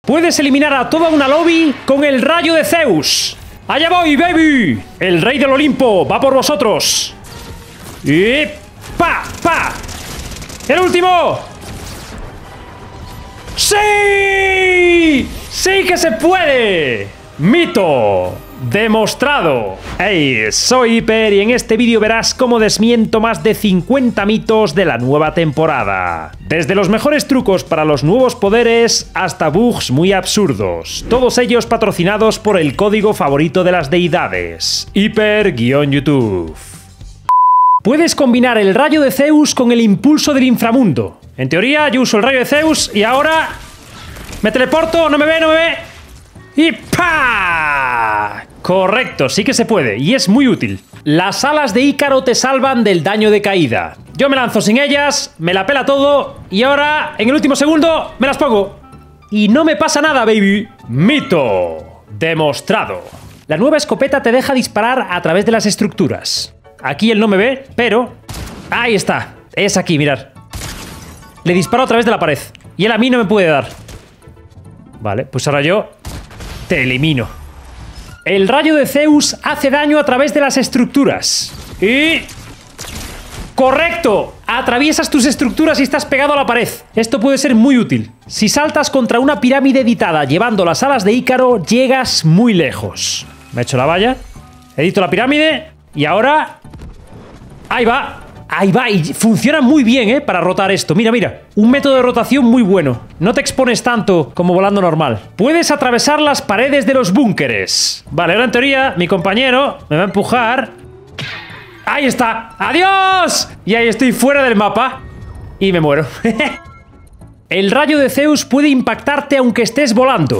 Puedes eliminar a toda una lobby con el rayo de Zeus. ¡Allá voy, baby! El rey del Olimpo va por vosotros. Y... ¡pa! ¡pa! ¡El último! ¡Sí! ¡Sí que se puede! ¡Mito! ¡Demostrado! Hey, soy Hiper y en este vídeo verás cómo desmiento más de 50 mitos de la nueva temporada. Desde los mejores trucos para los nuevos poderes hasta bugs muy absurdos. Todos ellos patrocinados por el código favorito de las deidades. Hiper-YouTube. Puedes combinar el rayo de Zeus con el impulso del inframundo. En teoría yo uso el rayo de Zeus y ahora... me teleporto, no me ve, no me ve... ¡y pa! Correcto, sí que se puede, y es muy útil. Las alas de Ícaro te salvan del daño de caída. Yo me lanzo sin ellas, me la pela todo, y ahora, en el último segundo, me las pongo. Y no me pasa nada, baby. Mito. Demostrado. La nueva escopeta te deja disparar a través de las estructuras. Aquí él no me ve, pero... ahí está, es aquí, mirad. Le disparo a través de la pared, y él a mí no me puede dar. Vale, pues ahora yo... te elimino. El rayo de Zeus hace daño a través de las estructuras. Y... ¡correcto! Atraviesas tus estructuras y estás pegado a la pared. Esto puede ser muy útil. Si saltas contra una pirámide editada llevando las alas de Ícaro, llegas muy lejos. Me echo la valla, edito la pirámide y ahora... ahí va. Ahí va, y funciona muy bien, para rotar esto. Mira, mira, un método de rotación muy bueno. No te expones tanto como volando normal. Puedes atravesar las paredes de los búnkeres. Vale, ahora en teoría mi compañero me va a empujar. ¡Ahí está! ¡Adiós! Y ahí estoy fuera del mapa. Y me muero. El rayo de Zeus puede impactarte aunque estés volando.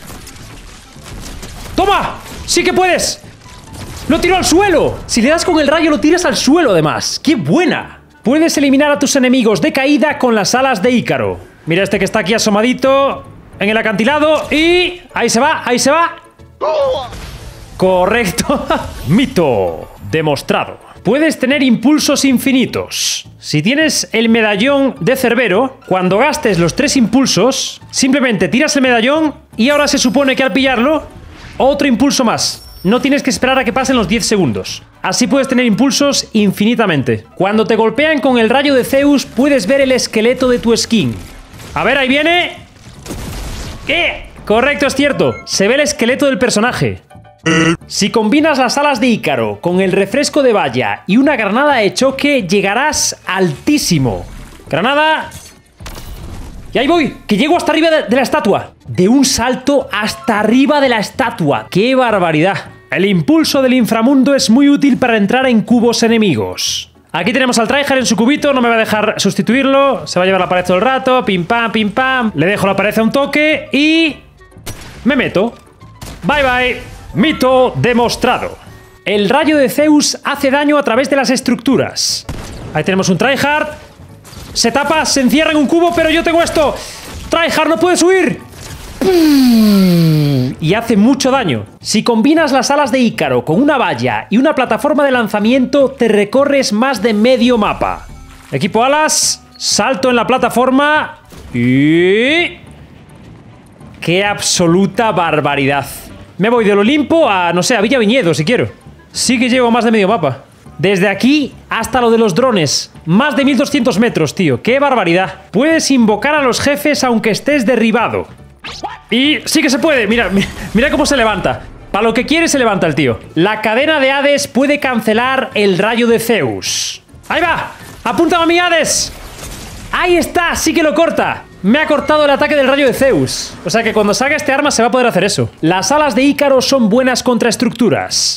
¡Toma! ¡Sí que puedes! ¡Lo tiro al suelo! Si le das con el rayo lo tiras al suelo además. ¡Qué buena! Puedes eliminar a tus enemigos de caída con las alas de Ícaro. Mira este que está aquí asomadito en el acantilado y... ahí se va, ahí se va. Correcto. Mito. Demostrado. Puedes tener impulsos infinitos. Si tienes el medallón de Cerbero, cuando gastes los 3 impulsos, simplemente tiras el medallón y ahora se supone que al pillarlo, otro impulso más. No tienes que esperar a que pasen los 10 segundos. Así puedes tener impulsos infinitamente. Cuando te golpean con el rayo de Zeus, puedes ver el esqueleto de tu skin. A ver, ahí viene. ¿Qué? Correcto, es cierto. Se ve el esqueleto del personaje. Si combinas las alas de Ícaro con el refresco de valla y una granada de choque, llegarás altísimo. Granada... y ahí voy, que llego hasta arriba de la estatua. De un salto hasta arriba de la estatua. ¡Qué barbaridad! El impulso del inframundo es muy útil para entrar en cubos enemigos. Aquí tenemos al tryhard en su cubito, no me va a dejar sustituirlo. Se va a llevar la pared todo el rato, pim pam, pim pam. Le dejo la pared a un toque y... me meto. Bye bye. Mito demostrado. El rayo de Zeus hace daño a través de las estructuras. Ahí tenemos un tryhard. Se tapa, se encierra en un cubo, pero yo tengo esto. Tryhard, no puedes huir. Y hace mucho daño. Si combinas las alas de Ícaro con una valla y una plataforma de lanzamiento, te recorres más de medio mapa. Equipo alas, salto en la plataforma y... ¡qué absoluta barbaridad! Me voy del Olimpo a, no sé, a Villa Viñedo si quiero. Sí que llevo más de medio mapa. Desde aquí hasta lo de los drones. Más de 1200 metros, tío. ¡Qué barbaridad! Puedes invocar a los jefes aunque estés derribado. Y sí que se puede. Mira, mira cómo se levanta. Para lo que quiere se levanta el tío. La cadena de Hades puede cancelar el rayo de Zeus. ¡Ahí va! ¡Apúntame a mi Hades! ¡Ahí está! ¡Sí que lo corta! Me ha cortado el ataque del rayo de Zeus. O sea que cuando salga este arma se va a poder hacer eso. Las alas de Ícaro son buenas contra estructuras.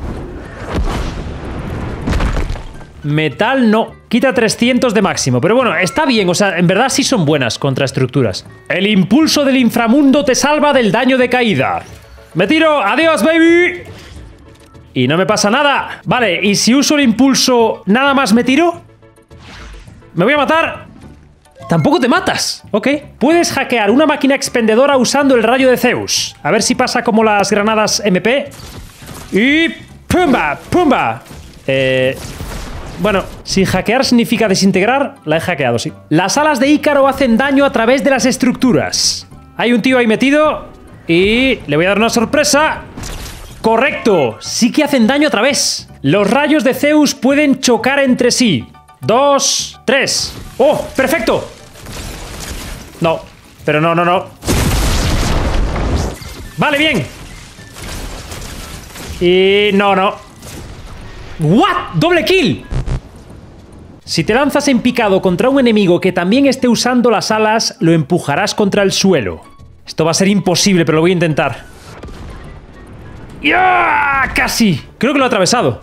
Metal no. Quita 300 de máximo. Pero bueno, está bien. O sea, en verdad sí son buenas contra estructuras. El impulso del inframundo te salva del daño de caída. ¡Me tiro! ¡Adiós, baby! Y no me pasa nada. Vale, ¿y si uso el impulso nada más me tiro? ¿Me voy a matar? Tampoco te matas. Ok. Puedes hackear una máquina expendedora usando el rayo de Zeus. A ver si pasa como las granadas MP. Y... ¡pumba! ¡Pumba! Bueno, si hackear significa desintegrar, la he hackeado, sí. Las alas de Ícaro hacen daño a través de las estructuras. Hay un tío ahí metido y le voy a dar una sorpresa. ¡Correcto! Sí que hacen daño otra vez. Los rayos de Zeus pueden chocar entre sí. 2, 3. ¡Oh! ¡Perfecto! No, pero no. Vale, bien. Y no. ¿What? ¡Doble kill! Si te lanzas en picado contra un enemigo que también esté usando las alas, lo empujarás contra el suelo. Esto va a ser imposible, pero lo voy a intentar. ¡Ya! ¡Casi! Creo que lo he atravesado.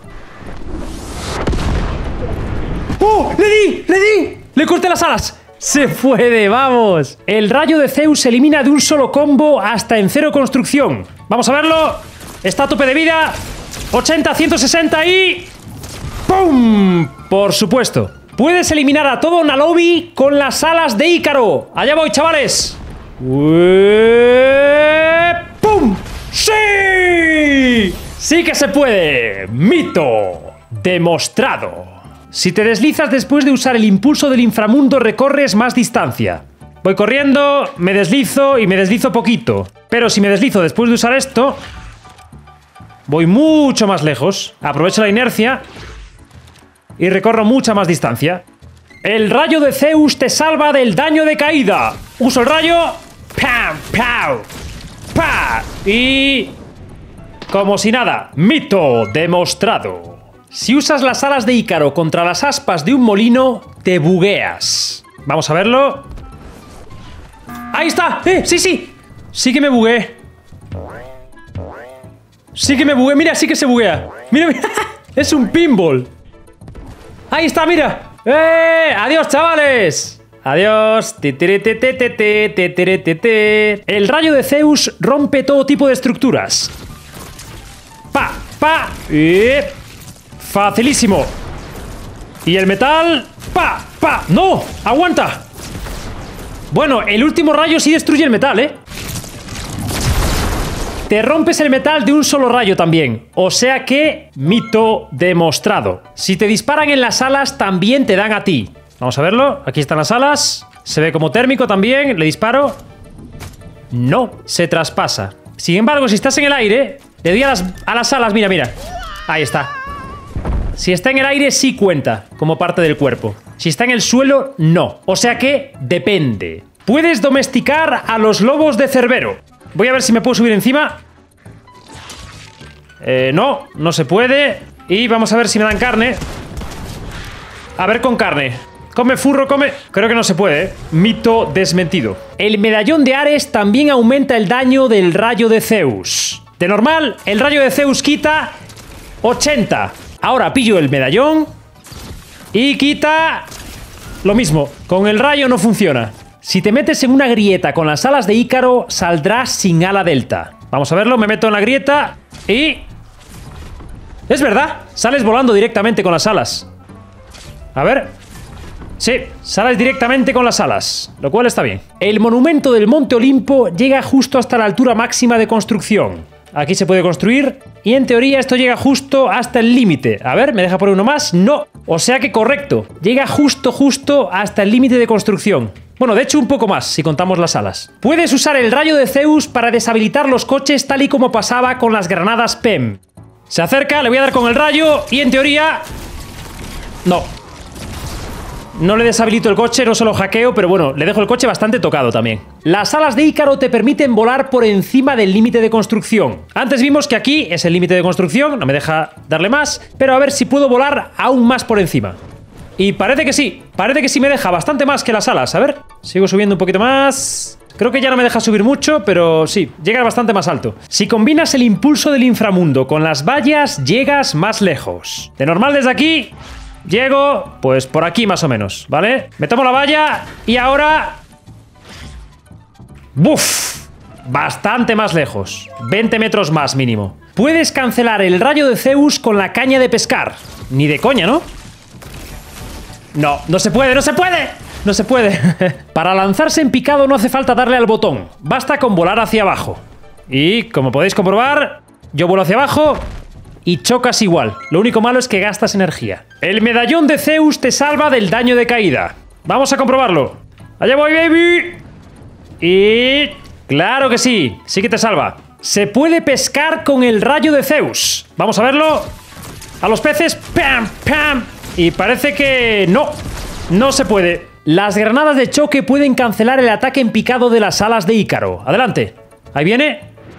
¡Oh! ¡Le di! ¡Le corté las alas! ¡Se puede! ¡Vamos! El rayo de Zeus se elimina de un solo combo hasta en 0 construcción. Vamos a verlo. Está a tope de vida. 80, 160 y... ¡pum! Por supuesto. Puedes eliminar a todo una lobby con las alas de Ícaro. Allá voy, chavales. ¡Pum! ¡Sí! ¡Sí que se puede! Mito demostrado. Si te deslizas después de usar el impulso del inframundo, recorres más distancia. Voy corriendo, me deslizo y me deslizo poquito. Pero si me deslizo después de usar esto, voy mucho más lejos. Aprovecho la inercia y recorro mucha más distancia. El rayo de Zeus te salva del daño de caída. Uso el rayo. ¡Pam! ¡Pau! ¡Pa! Y... como si nada. Mito demostrado. Si usas las alas de Ícaro contra las aspas de un molino, te bugueas. Vamos a verlo. ¡Ahí está! ¡Sí! Sí que me bugué. Sí que me bugué. Mira, sí que se buguea. Mira. Es un pinball. Ahí está, mira. ¡Adiós, chavales! Adiós. El rayo de Zeus rompe todo tipo de estructuras. Pa. Facilísimo. Y el metal. Pa. ¡No! ¡Aguanta! Bueno, el último rayo sí destruye el metal, ¿eh? Te rompes el metal de un solo rayo también. O sea que, mito demostrado. Si te disparan en las alas, también te dan a ti. Vamos a verlo. Aquí están las alas. Se ve como térmico también. Le disparo. No, se traspasa. Sin embargo, si estás en el aire, le doy a las alas. Mira. Ahí está. Si está en el aire, sí cuenta como parte del cuerpo. Si está en el suelo, no. O sea que, depende. Puedes domesticar a los lobos de Cerbero. Voy a ver si me puedo subir encima. No se puede. Y vamos a ver si me dan carne. A ver con carne. Come, furro, come. Creo que no se puede, ¿eh? Mito desmentido. El medallón de Ares también aumenta el daño del rayo de Zeus. De normal, el rayo de Zeus quita 80. Ahora pillo el medallón y quita lo mismo. Con el rayo no funciona. Si te metes en una grieta con las alas de Ícaro, saldrás sin ala delta. Vamos a verlo, me meto en la grieta y... es verdad, sales volando directamente con las alas. A ver. Sí, sales directamente con las alas, lo cual está bien. El monumento del Monte Olimpo llega justo hasta la altura máxima de construcción. Aquí se puede construir y en teoría esto llega justo hasta el límite. A ver, ¿me deja poner uno más? No. O sea que correcto, llega justo hasta el límite de construcción. Bueno, de hecho un poco más, si contamos las alas. Puedes usar el rayo de Zeus para deshabilitar los coches tal y como pasaba con las granadas PEM. Se acerca, le voy a dar con el rayo y en teoría... No le deshabilito el coche, no se lo hackeo, pero bueno, le dejo el coche bastante tocado también. Las alas de Ícaro te permiten volar por encima del límite de construcción. Antes vimos que aquí es el límite de construcción, no me deja darle más, pero a ver si puedo volar aún más por encima. Y parece que sí me deja bastante más que las alas, a ver. Sigo subiendo un poquito más... Creo que ya no me deja subir mucho, pero sí, llega bastante más alto. Si combinas el impulso del inframundo con las vallas, llegas más lejos. De normal desde aquí... llego, pues por aquí más o menos, ¿vale? Me tomo la valla y ahora... ¡buf! Bastante más lejos. 20 metros más mínimo. Puedes cancelar el rayo de Zeus con la caña de pescar. Ni de coña, ¿no? No se puede. No se puede. Para lanzarse en picado no hace falta darle al botón. Basta con volar hacia abajo. Y, como podéis comprobar, yo vuelo hacia abajo... y chocas igual. Lo único malo es que gastas energía. El medallón de Zeus te salva del daño de caída. Vamos a comprobarlo. Allá voy, baby. Y... ¡Claro que sí! Sí que te salva. Se puede pescar con el rayo de Zeus. Vamos a verlo. A los peces. ¡Pam! ¡Pam! Y parece que no. No se puede. Las granadas de choque pueden cancelar el ataque en picado de las alas de Ícaro. Adelante. Ahí viene.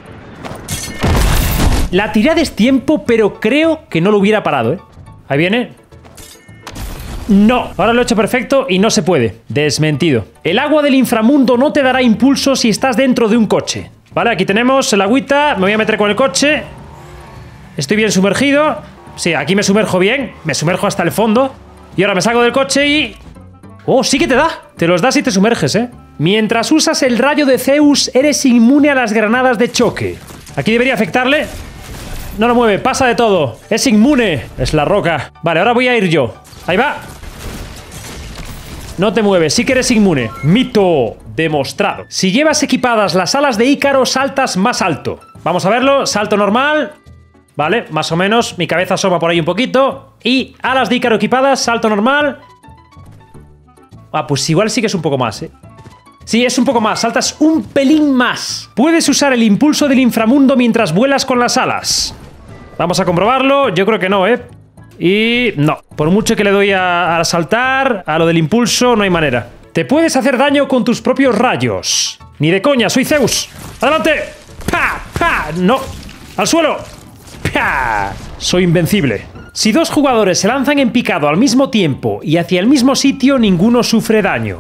La tiré a destiempo, pero creo que no lo hubiera parado, ¿eh? Ahí viene. No. Ahora lo he hecho perfecto y no se puede. Desmentido. El agua del inframundo no te dará impulso si estás dentro de un coche. Vale, aquí tenemos el agüita. Me voy a meter con el coche. Estoy bien sumergido. Sí, aquí me sumerjo bien. Me sumerjo hasta el fondo. Y ahora me salgo del coche y... ¡Oh, sí que te da! Te los das y te sumerges, ¿eh? Mientras usas el rayo de Zeus, eres inmune a las granadas de choque. Aquí debería afectarle. No lo mueve, pasa de todo. Es inmune. Es la roca. Vale, ahora voy a ir yo. Ahí va. No te mueves, sí que eres inmune. Mito demostrado. Si llevas equipadas las alas de Ícaro, saltas más alto. Vamos a verlo. Salto normal. Vale, más o menos. Mi cabeza asoma por ahí un poquito. Y alas de Ícaro equipadas, salto normal. Ah, pues igual sí que es un poco más, ¿eh? Sí, es un poco más. Saltas un pelín más. Puedes usar el impulso del inframundo mientras vuelas con las alas. Vamos a comprobarlo. Yo creo que no, ¿eh? Y no. Por mucho que le doy a saltar, a lo del impulso, no hay manera. Te puedes hacer daño con tus propios rayos. Ni de coña, soy Zeus. ¡Adelante! ¡Pa! ¡Pa! No. ¡Al suelo! ¡Pa! Soy invencible. Si dos jugadores se lanzan en picado al mismo tiempo y hacia el mismo sitio, ninguno sufre daño.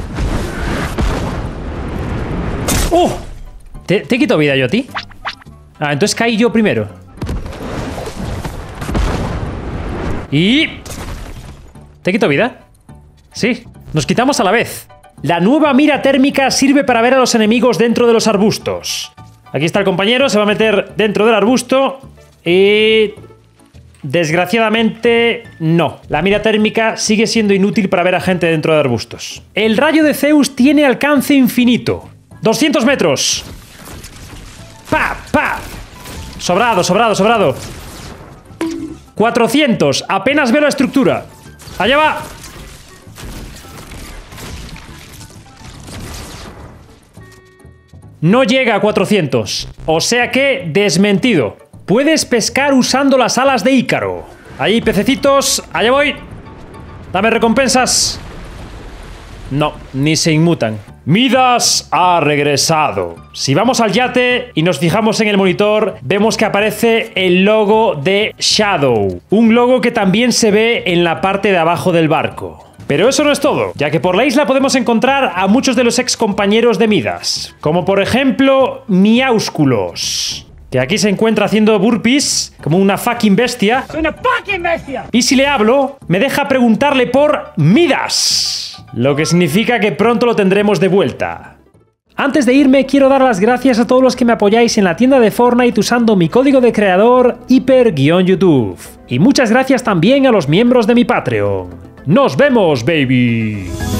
¡Oh! ¿Te quito vida yo a ti? Ah, entonces caí yo primero. Y... ¿te quito vida? Sí. Nos quitamos a la vez. La nueva mira térmica sirve para ver a los enemigos dentro de los arbustos. Aquí está el compañero, se va a meter dentro del arbusto. Y... desgraciadamente, no. La mira térmica sigue siendo inútil para ver a gente dentro de arbustos. El rayo de Zeus tiene alcance infinito. 200 metros. ¡Pa! ¡Pa! Sobrado, sobrado, sobrado. 400. Apenas veo la estructura. Allá va. No llega a 400. O sea que desmentido. Puedes pescar usando las alas de Ícaro. Ahí, pececitos. Allá voy. Dame recompensas. No, ni se inmutan. Midas ha regresado. Si vamos al yate y nos fijamos en el monitor, vemos que aparece el logo de Shadow. Un logo que también se ve en la parte de abajo del barco. Pero eso no es todo, ya que por la isla podemos encontrar a muchos de los ex compañeros de Midas. Como por ejemplo, Miaúsculos, que aquí se encuentra haciendo burpees como una fucking bestia. ¡Soy una fucking bestia! Y si le hablo, me deja preguntarle por Midas. Lo que significa que pronto lo tendremos de vuelta. Antes de irme, quiero dar las gracias a todos los que me apoyáis en la tienda de Fortnite usando mi código de creador hiper-youtube. Y muchas gracias también a los miembros de mi Patreon. ¡Nos vemos, baby!